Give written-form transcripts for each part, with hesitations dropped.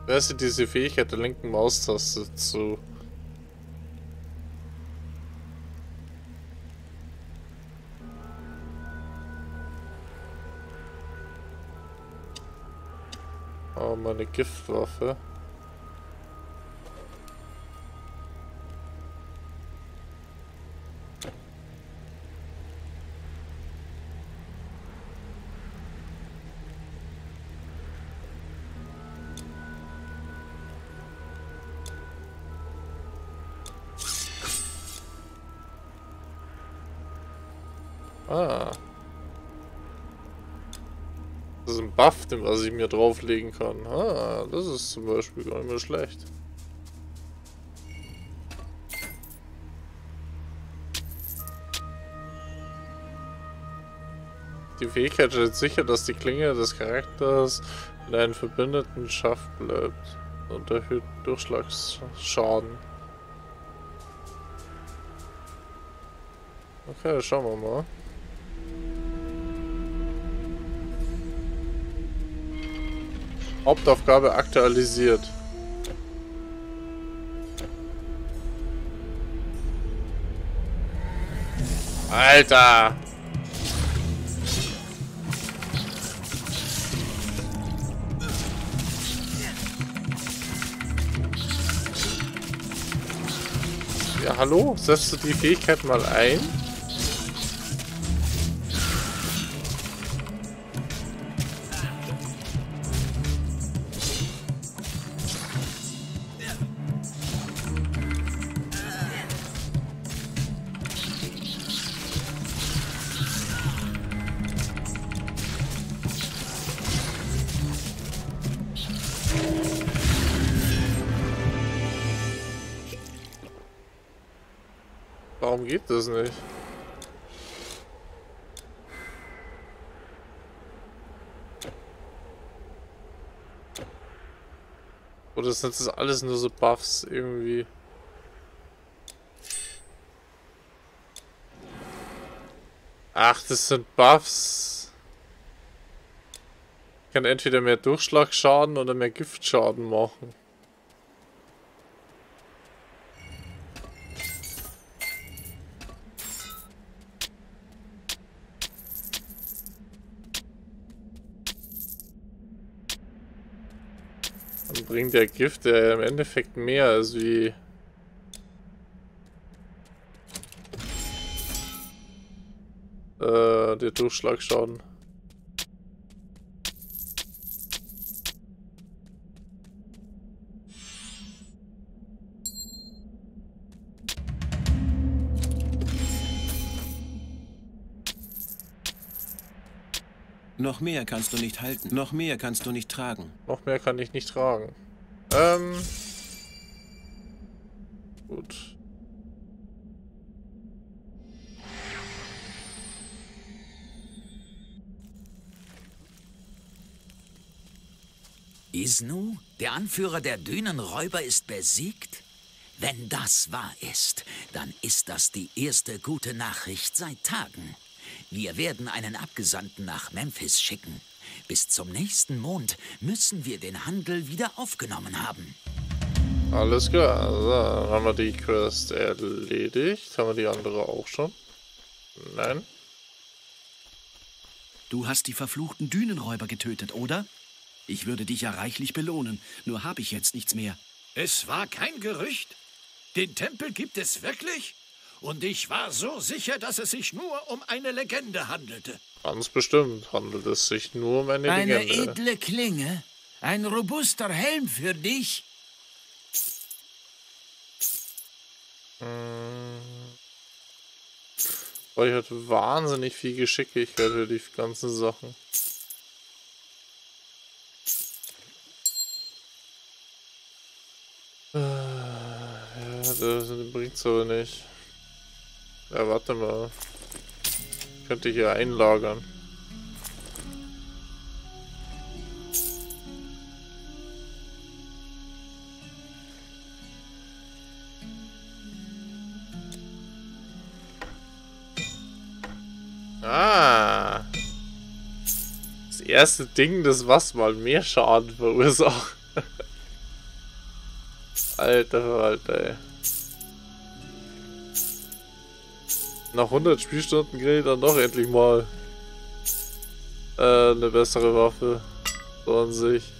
Wer sieht diese Fähigkeit der linken Maustaste zu? Oh, meine Giftwaffe. Ah. Das ist ein Buff, den was ich mir drauflegen kann. Ah, das ist zum Beispiel gar nicht mehr schlecht. Die Fähigkeit stellt sicher, dass die Klinge des Charakters in einem verbündeten Schaft bleibt und erhöht Durchschlagsschaden. Okay, schauen wir mal. Hauptaufgabe aktualisiert. Alter! Ja, hallo? Setzt du die Fähigkeit mal ein? Warum geht das nicht? Oder sind das alles nur so Buffs irgendwie? Ach, das sind Buffs. Ich kann entweder mehr Durchschlagsschaden oder mehr Giftschaden machen. Dann bringt der Gift ja im Endeffekt mehr als wie... der Durchschlagsschaden. Noch mehr kannst du nicht halten. Noch mehr kannst du nicht tragen. Noch mehr kann ich nicht tragen. Gut. Isnu, der Anführer der Dünenräuber, ist besiegt? Wenn das wahr ist, dann ist das die erste gute Nachricht seit Tagen. Wir werden einen Abgesandten nach Memphis schicken. Bis zum nächsten Mond müssen wir den Handel wieder aufgenommen haben. Alles klar, so, dann haben wir die Quest erledigt. Haben wir die andere auch schon? Nein. Du hast die verfluchten Dünenräuber getötet, oder? Ich würde dich ja reichlich belohnen, nur habe ich jetzt nichts mehr. Es war kein Gerücht. Den Tempel gibt es wirklich? Und ich war so sicher, dass es sich nur um eine Legende handelte. Ganz bestimmt handelt es sich nur um eine Legende. Eine edle Klinge? Ein robuster Helm für dich? Oh, ich hatte wahnsinnig viel Geschicklichkeit für die ganzen Sachen. Ja, das bringt's aber nicht. Ja, warte mal. Könnte ich hier einlagern. Ah. Das erste Ding, das was mal mehr Schaden verursacht. Alter Verwalter, ey. Nach 100 Spielstunden kriege ich dann doch endlich mal eine bessere Waffe. So an sich.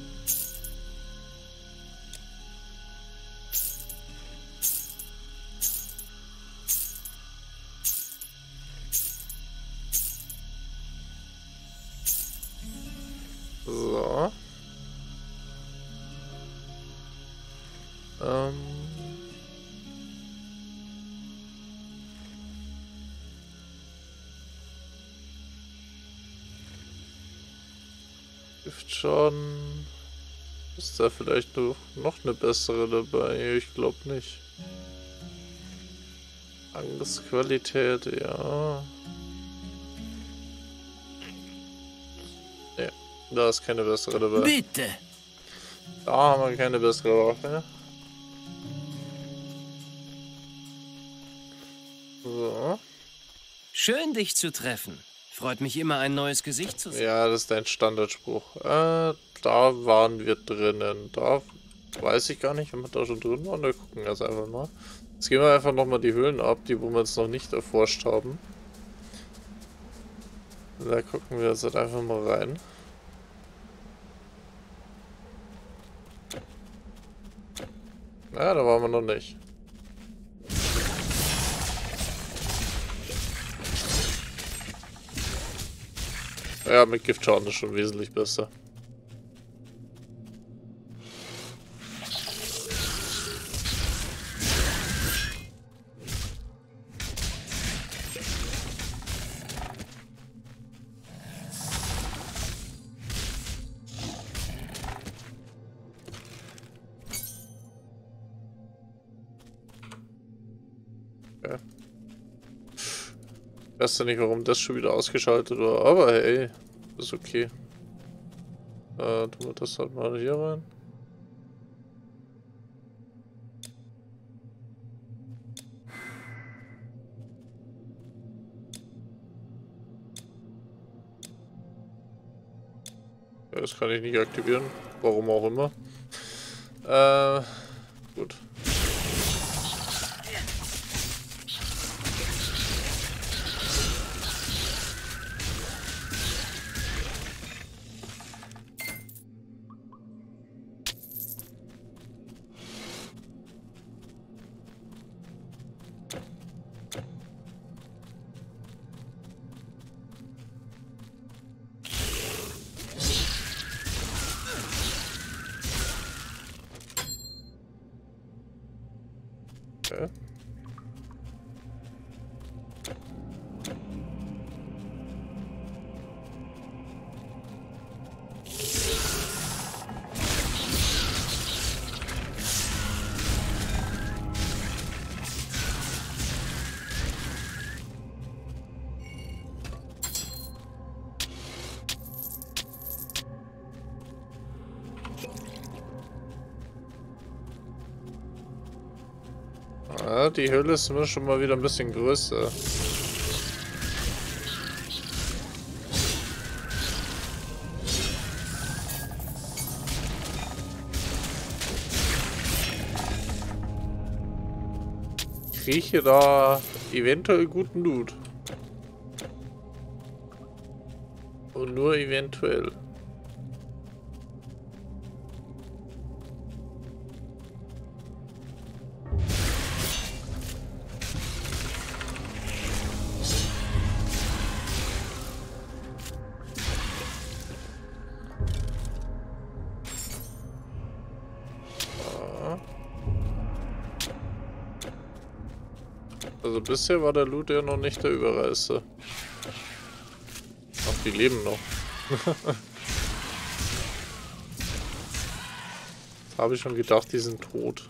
So. Schon. Ist da vielleicht noch eine bessere dabei? Ich glaube nicht. Angstqualität, ja. Ne, da ist keine bessere dabei. Bitte! Da haben wir keine bessere Waffe. So. Schön, dich zu treffen. Freut mich immer, ein neues Gesicht zu sehen. Ja, das ist dein Standardspruch. Da waren wir drinnen. Da weiß ich gar nicht, ob wir da schon drin waren. Da gucken wir jetzt einfach mal. Jetzt gehen wir einfach nochmal die Höhlen ab, die wo wir jetzt noch nicht erforscht haben. Da gucken wir jetzt halt einfach mal rein. Ja, da waren wir noch nicht. Ja, mit Giftschaden ist schon wesentlich besser. Okay. Ich weiß ja nicht, warum das schon wieder ausgeschaltet war, aber hey, ist okay. Tun wir das halt mal hier rein. Ja, das kann ich nicht aktivieren, warum auch immer. Gut. Okay. Ja, die Höhle ist mir schon mal wieder ein bisschen größer. Ich rieche da eventuell guten Loot. Und nur eventuell. Also bisher war der Loot ja noch nicht der Überreißer. Ach, die leben noch. Das habe ich schon gedacht, die sind tot.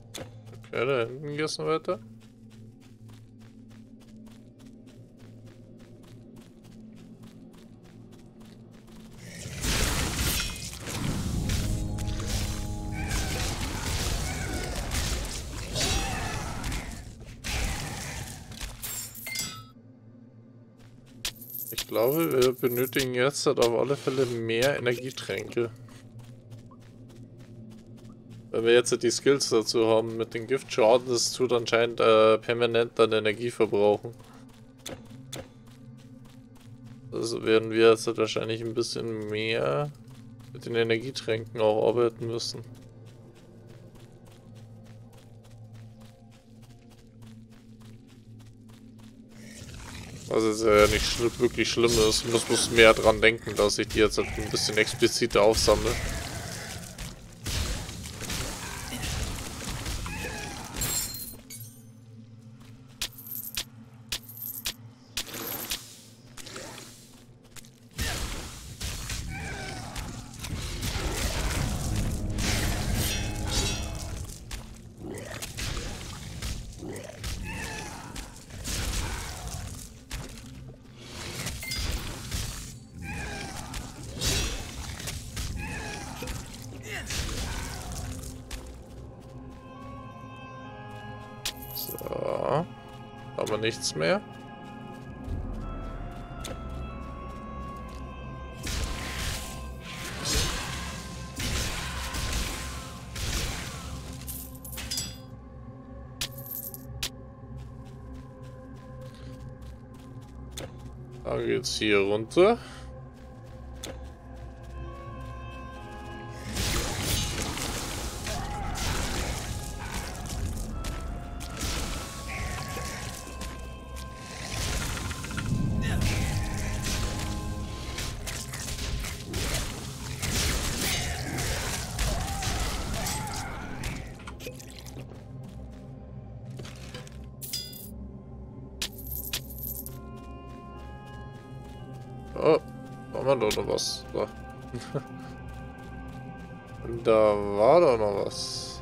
Okay, da hinten geht's noch weiter. Ich glaube, wir benötigen jetzt halt auf alle Fälle mehr Energietränke. Wenn wir jetzt die Skills dazu haben mit den Giftschaden, das tut anscheinend permanent dann Energie verbrauchen. Also werden wir jetzt halt wahrscheinlich ein bisschen mehr mit den Energietränken auch arbeiten müssen. Was jetzt ja nicht wirklich schlimm ist. Ich muss mehr dran denken, dass ich die jetzt halt ein bisschen expliziter aufsammle. So. Aber nichts mehr. Dann geht's hier runter. Oh, da war doch noch was. So. Da war doch noch was.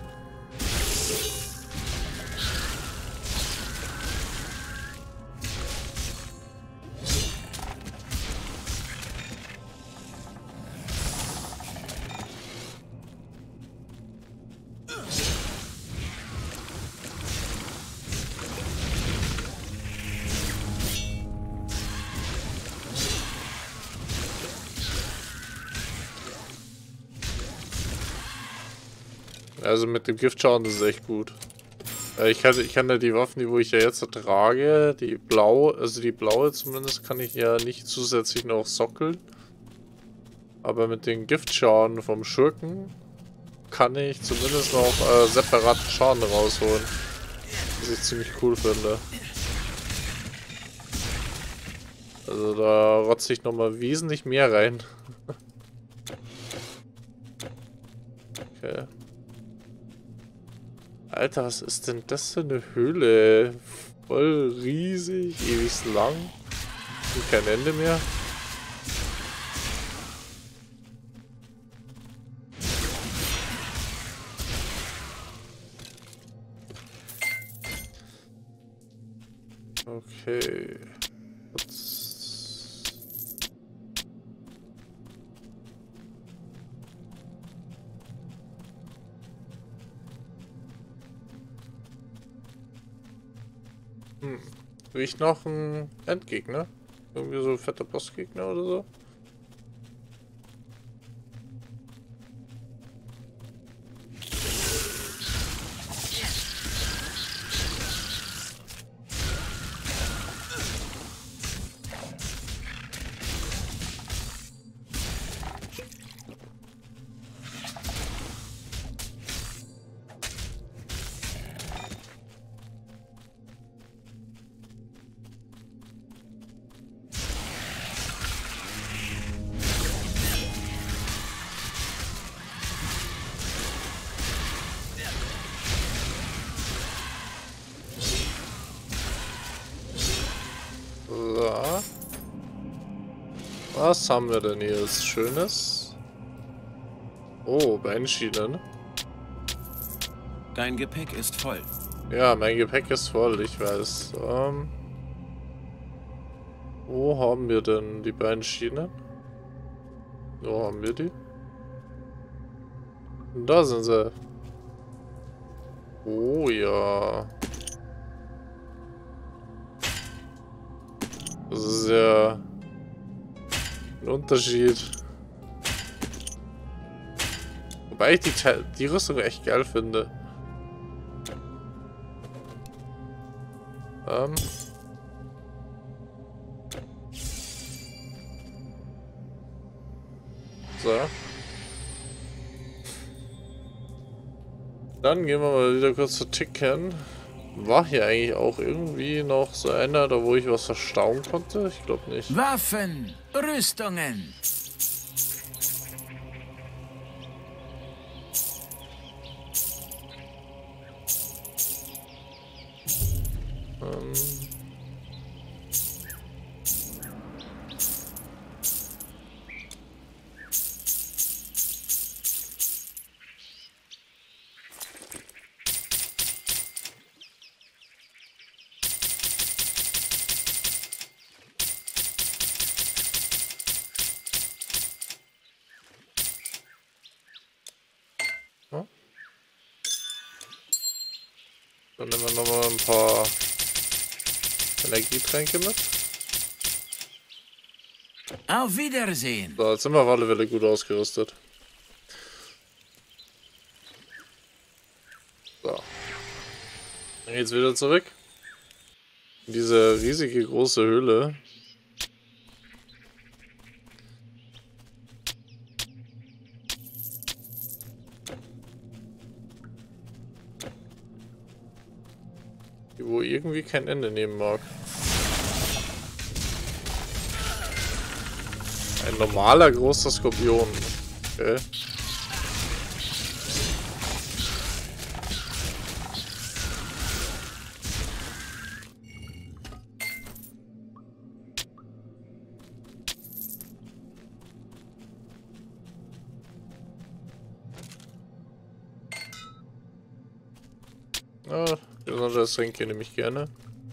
Also mit dem Giftschaden, das ist echt gut. Ich kann ja die Waffen, die wo ich ja jetzt trage, die blaue zumindest, kann ich ja nicht zusätzlich noch sockeln. Aber mit den Giftschaden vom Schurken kann ich zumindest noch separaten Schaden rausholen. Was ich ziemlich cool finde. Also da rotze ich nochmal wesentlich mehr rein. Okay. Alter, was ist denn das für eine Höhle? Voll riesig, ewig lang. Und kein Ende mehr. Okay. Riecht noch ein Endgegner. Irgendwie so ein fetter Bossgegner oder so. So. Was haben wir denn hier Schönes? Oh, Beinschienen. Dein Gepäck ist voll. Ja, mein Gepäck ist voll, ich weiß. Wo haben wir denn die beiden Schienen? Wo haben wir die? Da sind sie. Oh ja. Das ist ja ein Unterschied. Wobei ich die Rüstung echt geil finde. So. Dann gehen wir mal wieder kurz zu Ticken. War hier eigentlich auch irgendwie noch so einer, da wo ich was verstauen konnte? Ich glaube nicht. Waffen, Rüstungen. Dann nehmen wir nochmal ein paar Energietränke mit. Auf Wiedersehen. So, jetzt sind wir auf alle Fälle gut ausgerüstet. So. Dann geht's wieder zurück. In diese riesige große Höhle. Wo irgendwie kein Ende nehmen mag. Ein normaler großer Skorpion. Okay. Ah, besonders Tränke nehme ich gerne.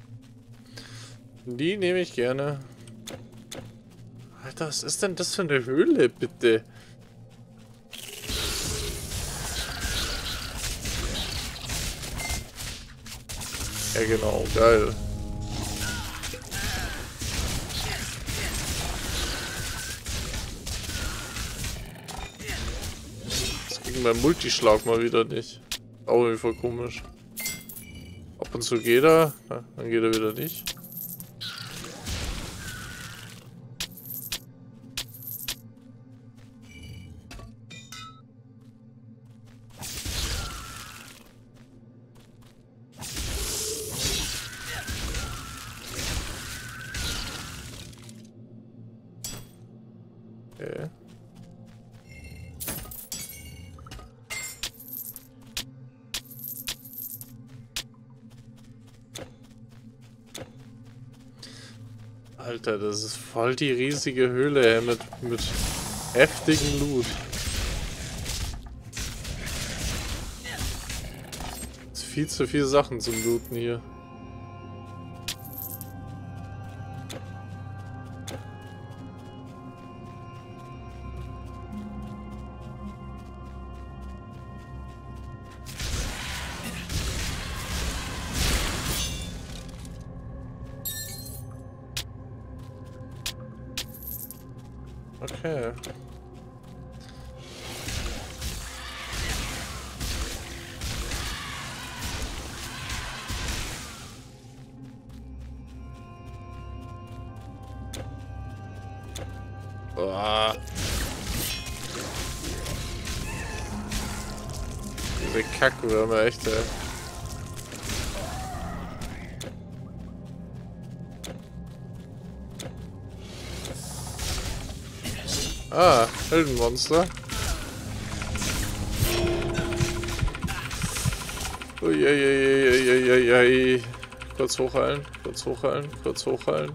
Die nehme ich gerne. Alter, was ist denn das für eine Höhle, bitte? Ja genau, geil. Das ging beim Multischlag mal wieder nicht. Auch irgendwie voll komisch. Ab und zu geht er, dann geht er wieder nicht. Okay. Alter, das ist voll die riesige Höhle mit heftigem Loot. Das ist viel zu viele Sachen zum Looten hier. Okay. Boah. Diese Kackwürmer, echt, ey. Ah, Heldenmonster. Uiuiuiuiuiui. Kurz hochheilen, kurz hochheilen, kurz hochheilen.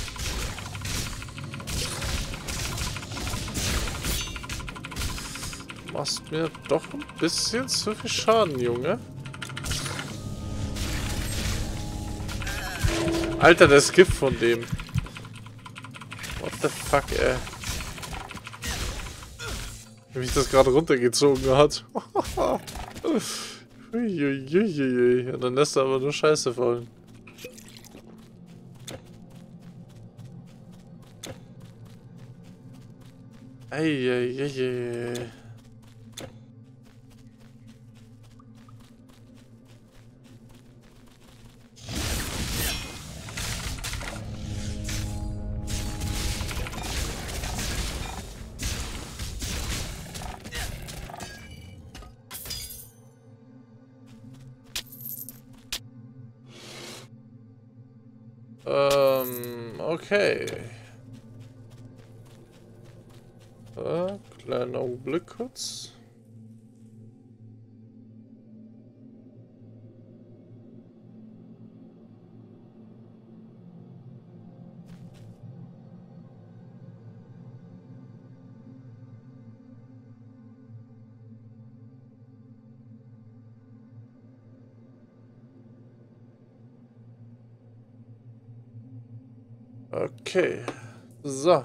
Machst mir doch ein bisschen zu viel Schaden, Junge. Alter, der Skip von dem. What the fuck, ey. Wie mich das gerade runtergezogen hat. Uiuiuiui. Und dann lässt er aber nur Scheiße fallen. Eieiei. Okay. Kleinen Augenblick kurz. Okay. So.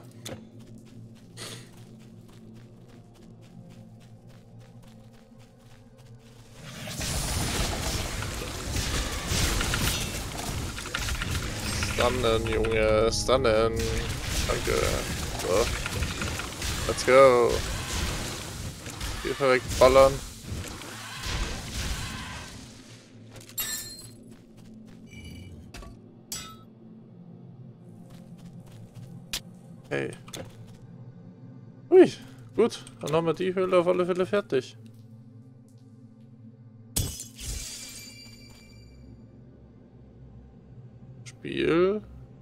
Stunnen, Junge. Stunnen. Danke. So. Let's go. Hier verreckt ballern. Okay. Ui, gut. Dann haben wir die Höhle auf alle Fälle fertig. Spiel.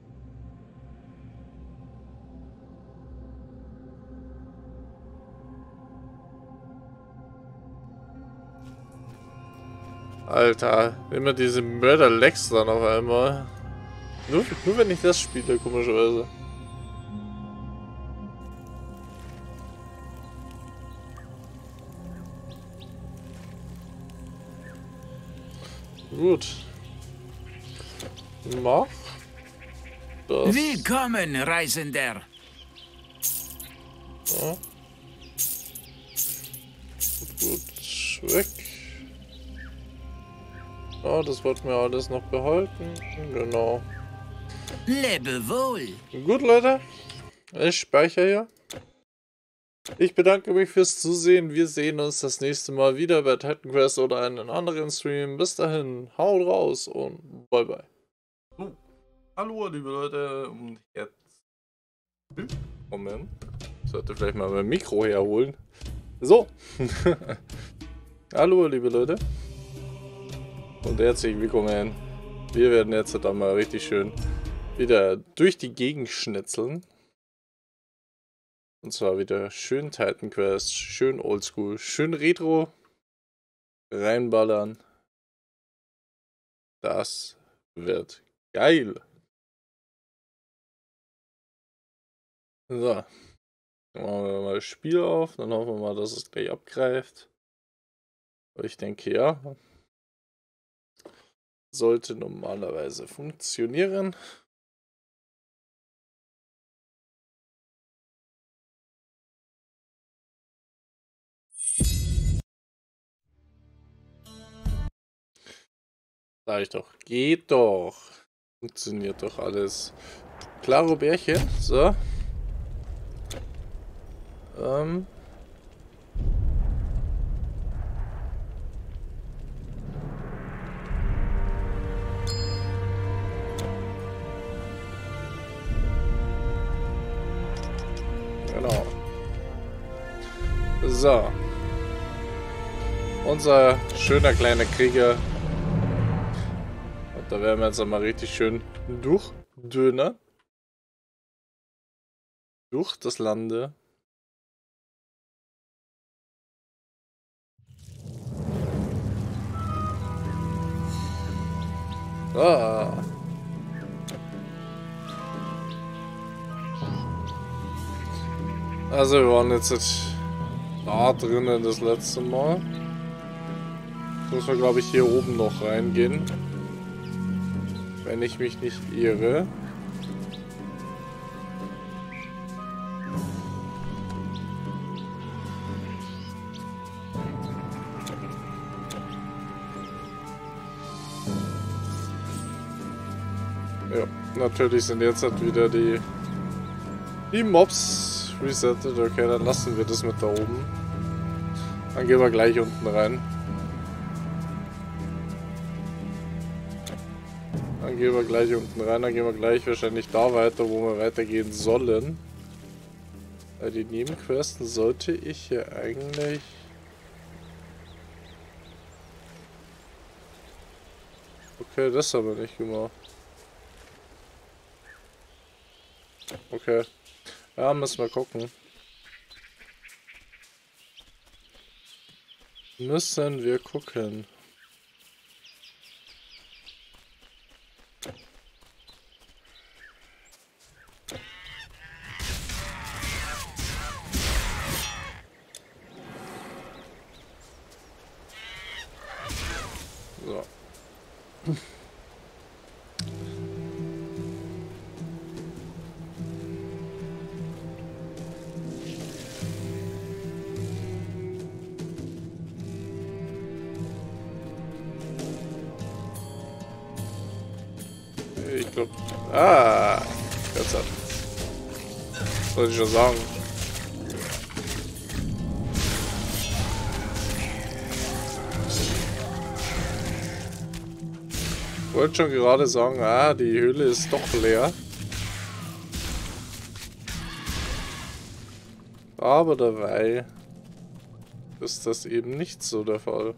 Alter, immer diese Mörder-Lecks dann auf einmal. Nur wenn ich das spiele, komischerweise. Gut. Mach das. Willkommen, Reisender. Ja. Gut, weg. Ja, das wollten wir alles noch behalten. Genau. Lebe wohl. Gut, Leute. Ich speichere hier. Ich bedanke mich fürs Zusehen. Wir sehen uns das nächste Mal wieder bei Titan Quest oder einen anderen Stream. Bis dahin, haut raus und bye bye. So, hallo liebe Leute und jetzt willkommen. Ich sollte vielleicht mal mein Mikro herholen. So. Hallo liebe Leute und herzlich willkommen. Wir werden jetzt dann mal richtig schön wieder durch die Gegend schnitzeln. Und zwar wieder schön Titan Quest, schön oldschool, schön retro. Reinballern. Das wird geil. So. Dann machen wir mal das Spiel auf, dann hoffen wir mal, dass es gleich abgreift. Aber ich denke ja. Sollte normalerweise funktionieren. Sag ich doch. Geht doch. Funktioniert doch alles. Klaro Bärchen. So. Genau. So. Unser schöner kleiner Krieger. Und da werden wir jetzt einmal richtig schön durchdönen. Durch das Lande. Ah. Also wir waren jetzt da drinnen das letzte Mal. Müssen wir, glaube ich, hier oben noch reingehen. Wenn ich mich nicht irre. Ja, natürlich sind jetzt halt wieder die Mobs resettet. Okay, dann lassen wir das mit da oben. Dann gehen wir gleich unten rein. Dann gehen wir gleich unten rein. Dann gehen wir gleich wahrscheinlich da weiter, wo wir weitergehen sollen. Die Nebenquesten sollte ich hier eigentlich... Okay, das haben wir nicht gemacht. Okay. Ja, müssen wir gucken. Müssen wir gucken. So. Ich glaube... Ah! Jetzt hat... Soll ich schon sagen. Ich wollte schon gerade sagen, ah, die Höhle ist doch leer. Aber dabei ist das eben nicht so der Fall.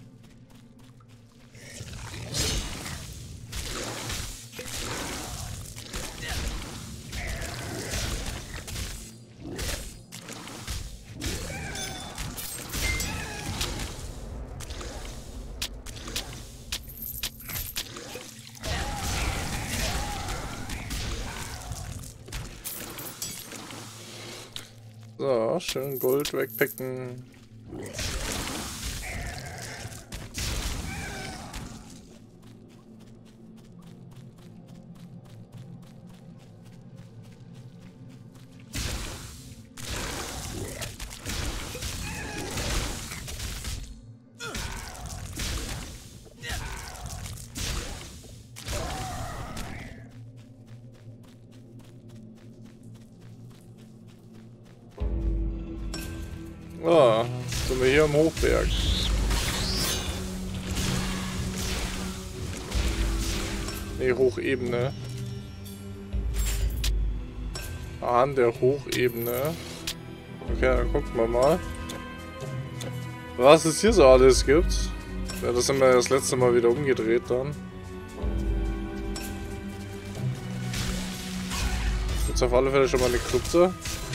So, schön Gold wegpicken. Ah, sind wir hier am Hochberg. Ne, Hochebene. An der Hochebene. Okay, dann gucken wir mal, was es hier so alles gibt. Ja, das haben wir das letzte Mal wieder umgedreht dann. Jetzt auf alle Fälle schon mal eine Krypte.